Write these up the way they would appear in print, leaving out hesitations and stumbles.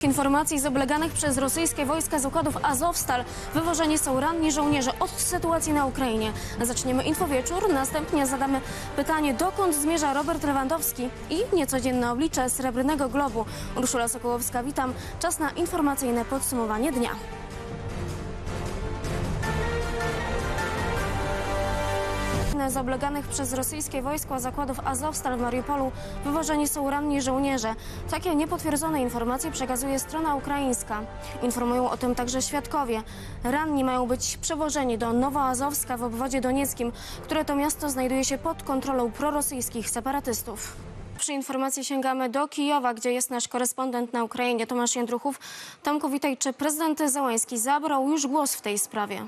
Informacji z obleganych przez rosyjskie wojska zakładów Azowstal wywożeni są ranni żołnierze. Od sytuacji na Ukrainie zaczniemy infowieczór, następnie zadamy pytanie, dokąd zmierza Robert Lewandowski i niecodzienne oblicze Srebrnego Globu. Urszula Sokołowska, witam. Czas na informacyjne podsumowanie dnia. Z obleganych przez rosyjskie wojska zakładów Azowstal w Mariupolu wywożeni są ranni żołnierze. Takie niepotwierdzone informacje przekazuje strona ukraińska. Informują o tym także świadkowie. Ranni mają być przewożeni do Nowoazowska w obwodzie donieckim, które to miasto znajduje się pod kontrolą prorosyjskich separatystów. Przy informacji sięgamy do Kijowa, gdzie jest nasz korespondent na Ukrainie, Tomasz Jędruchów. Tomku, witaj. Czy prezydent Zełański zabrał już głos w tej sprawie?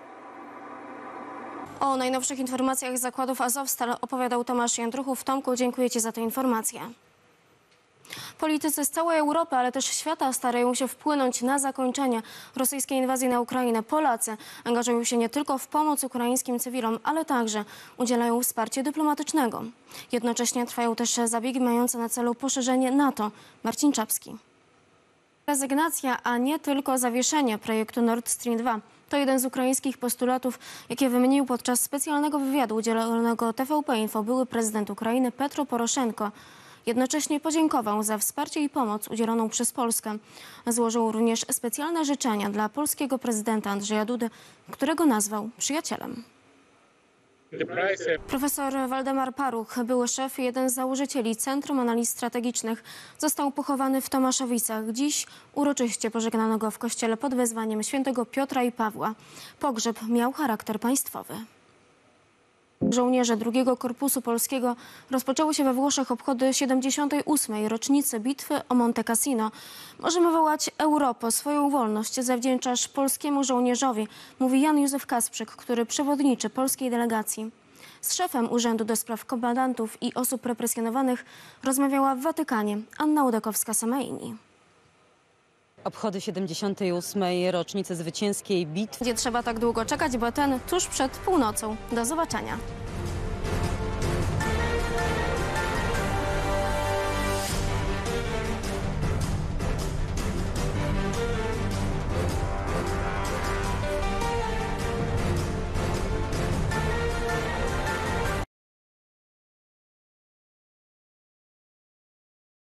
O najnowszych informacjach z zakładów Azowstal opowiadał Tomasz Jędruchów. Tomku, dziękuję Ci za tę informację. Politycy z całej Europy, ale też świata starają się wpłynąć na zakończenie rosyjskiej inwazji na Ukrainę. Polacy angażują się nie tylko w pomoc ukraińskim cywilom, ale także udzielają wsparcia dyplomatycznego. Jednocześnie trwają też zabiegi mające na celu poszerzenie NATO. Marcin Czapski. Rezygnacja, a nie tylko zawieszenie projektu Nord Stream 2. To jeden z ukraińskich postulatów, jakie wymienił podczas specjalnego wywiadu udzielonego TVP Info były prezydent Ukrainy Petro Poroszenko. Jednocześnie podziękował za wsparcie i pomoc udzieloną przez Polskę. Złożył również specjalne życzenia dla polskiego prezydenta Andrzeja Dudy, którego nazwał przyjacielem. Profesor Waldemar Paruch, były szef i jeden z założycieli Centrum Analiz Strategicznych, został pochowany w Tomaszowicach. Dziś uroczyście pożegnano go w kościele pod wezwaniem świętego Piotra i Pawła. Pogrzeb miał charakter państwowy. Żołnierze II Korpusu Polskiego rozpoczęły się we Włoszech obchody 78. rocznicy bitwy o Monte Cassino. Możemy wołać Europo, swoją wolność zawdzięczasz polskiemu żołnierzowi, mówi Jan Józef Kasprzyk, który przewodniczy polskiej delegacji. Z szefem Urzędu do Spraw Kombatantów i Osób Represjonowanych rozmawiała w Watykanie Anna Udakowska-Samaini. Obchody 78. rocznicy zwycięskiej bitwy. Nie trzeba tak długo czekać, bo ten tuż przed północą. Do zobaczenia.